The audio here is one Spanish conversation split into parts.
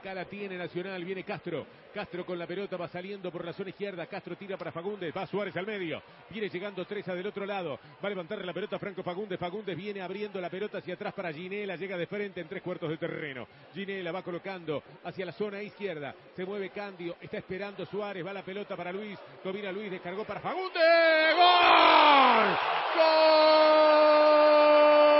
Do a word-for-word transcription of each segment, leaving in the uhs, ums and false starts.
Acá la tiene Nacional, viene Castro. Castro con la pelota, va saliendo por la zona izquierda. Castro tira para Fagundes, va Suárez al medio. Viene llegando Treza del otro lado. Va a levantar la pelota Franco Fagundes. Fagundes viene abriendo la pelota hacia atrás para Ginela. Llega de frente en tres cuartos de terreno. Ginela va colocando hacia la zona izquierda. Se mueve Candio, está esperando Suárez. Va la pelota para Luis. Domina Luis, descargó para Fagundes. ¡Gol! ¡Gol!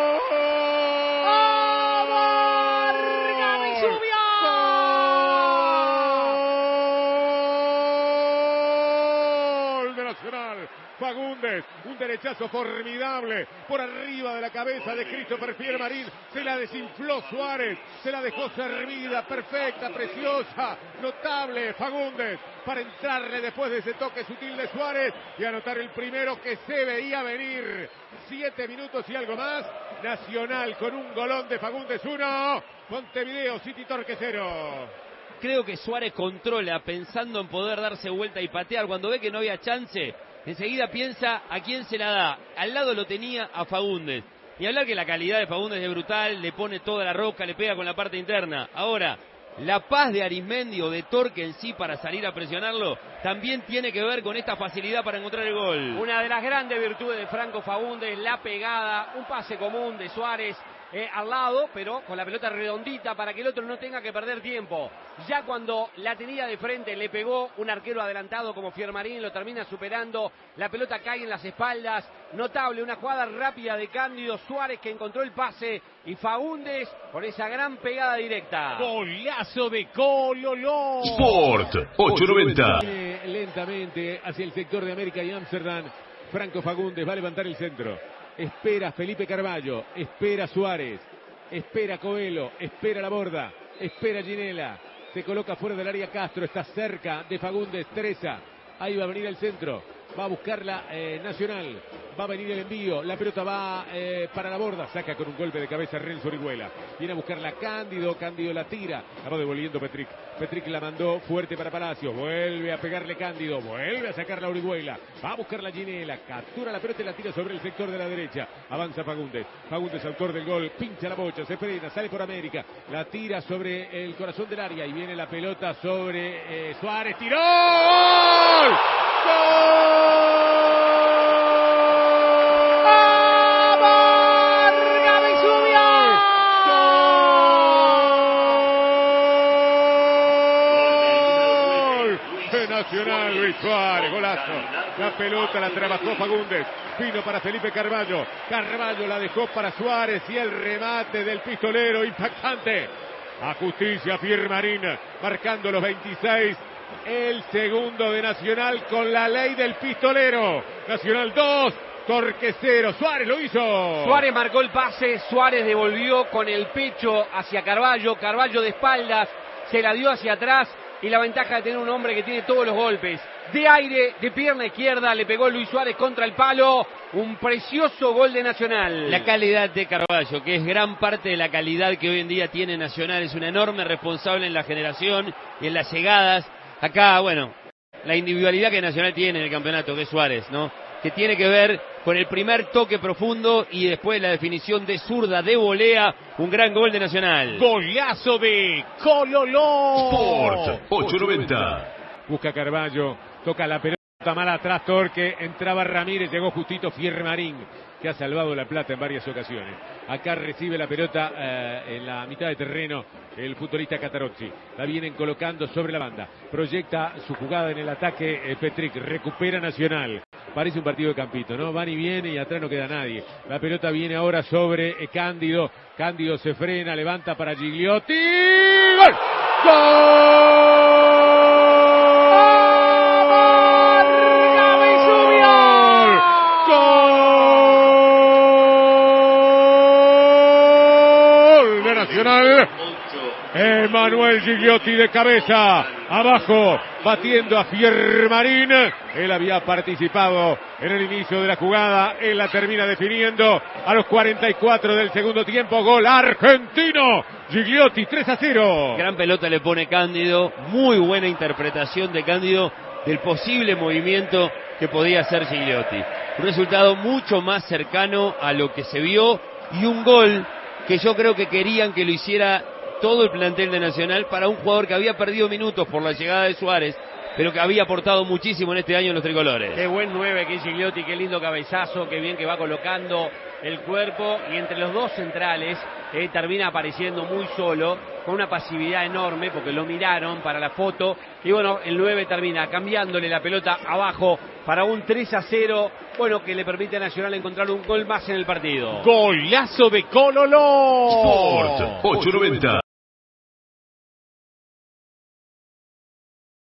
Fagundes, un derechazo formidable por arriba de la cabeza de Christopher Fiermarín, se la desinfló Suárez, se la dejó servida, perfecta, preciosa, notable Fagundes, para entrarle después de ese toque sutil de Suárez y anotar el primero que se veía venir. Siete minutos y algo más, Nacional con un golón de Fagundes uno, Montevideo City Torque cero. Creo que Suárez controla pensando en poder darse vuelta y patear, cuando ve que no había chance. Enseguida piensa a quién se la da. Al lado lo tenía a Fagundes. Y hablar que la calidad de Fagundes es brutal, le pone toda la roca, le pega con la parte interna. Ahora, la paz de Arismendi o de Torque en sí para salir a presionarlo, también tiene que ver con esta facilidad para encontrar el gol. Una de las grandes virtudes de Franco Fagundes, la pegada, un pase común de Suárez. Eh, al lado, pero con la pelota redondita para que el otro no tenga que perder tiempo. Ya cuando la tenía de frente le pegó un arquero adelantado como Fiermarín, lo termina superando, la pelota cae en las espaldas, notable, una jugada rápida de Cándido Suárez que encontró el pase y Fagundes con esa gran pegada directa. Golazo de Cololó. Sport ochocientos noventa. Lentamente hacia el sector de América y Amsterdam. Franco Fagundes va a levantar el centro. Espera Felipe Carballo, espera Suárez, espera Coelho, espera Laborda, espera Ginela. Se coloca fuera del área Castro, está cerca de Fagundes, Treza. Ahí va a venir el centro, va a buscarla eh, Nacional, va a venir el envío, la pelota va eh, para Laborda, saca con un golpe de cabeza Renzo Orihuela. Viene a buscarla Cándido, Cándido la tira, la va devolviendo Petric. Petric la mandó fuerte para Palacios, vuelve a pegarle Cándido, vuelve a sacarla Orihuela, va a buscarla Ginela, captura la pelota y la tira sobre el sector de la derecha. Avanza Fagundes, Fagundes autor del gol, pincha la bocha, se frena, sale por América, la tira sobre el corazón del área y viene la pelota sobre eh, Suárez, tiró. ¡Gol! Nacional, Luis Suárez, golazo. La pelota la trabajó Fagundes. Vino para Felipe Carballo. Carballo la dejó para Suárez y el remate del pistolero impactante. A justicia Fiermarín, marcando los veintiséis. El segundo de Nacional con la ley del pistolero. Nacional dos, Torque cero. Suárez lo hizo. Suárez marcó el pase, Suárez devolvió con el pecho hacia Carballo. Carballo de espaldas, se la dio hacia atrás. Y la ventaja de tener un hombre que tiene todos los golpes. De aire, de pierna izquierda, le pegó Luis Suárez contra el palo. Un precioso gol de Nacional. La calidad de Carballo, que es gran parte de la calidad que hoy en día tiene Nacional. Es un enorme responsable en la generación y en las llegadas. Acá, bueno, la individualidad que Nacional tiene en el campeonato, que es Suárez, ¿no? Que tiene que ver con el primer toque profundo y después la definición de zurda, de volea, un gran gol de Nacional. Golazo de Cololó. Sport ochocientos noventa. Busca Carballo, toca la pelota mal atrás Torque, entraba Ramírez, llegó justito Fiermarín, que ha salvado la plata en varias ocasiones. Acá recibe la pelota eh, en la mitad de terreno el futbolista Catarozzi. La vienen colocando sobre la banda. Proyecta su jugada en el ataque eh, Petric. Recupera Nacional. Parece un partido de campito, ¿no? Van y viene y atrás no queda nadie. La pelota viene ahora sobre eh, Cándido. Cándido se frena, levanta para Gigliotti. ¡Gol! ¡Gol! Emanuel Gigliotti de cabeza, abajo, batiendo a Fiermarín. Él había participado en el inicio de la jugada, él la termina definiendo a los cuarenta y cuatro del segundo tiempo. Gol argentino, Gigliotti, tres a cero. Gran pelota le pone Cándido, muy buena interpretación de Cándido del posible movimiento que podía hacer Gigliotti. Un resultado mucho más cercano a lo que se vio y un gol que yo creo que querían que lo hiciera todo el plantel de Nacional para un jugador que había perdido minutos por la llegada de Suárez, pero que había aportado muchísimo en este año en los tricolores. Qué buen nueve que es Gigliotti, qué lindo cabezazo, qué bien que va colocando el cuerpo, y entre los dos centrales eh, termina apareciendo muy solo, con una pasividad enorme, porque lo miraron para la foto, y bueno, el nueve termina cambiándole la pelota abajo para un tres a cero, bueno, que le permite a Nacional encontrar un gol más en el partido. Golazo de Cololó. Sport ochocientos noventa.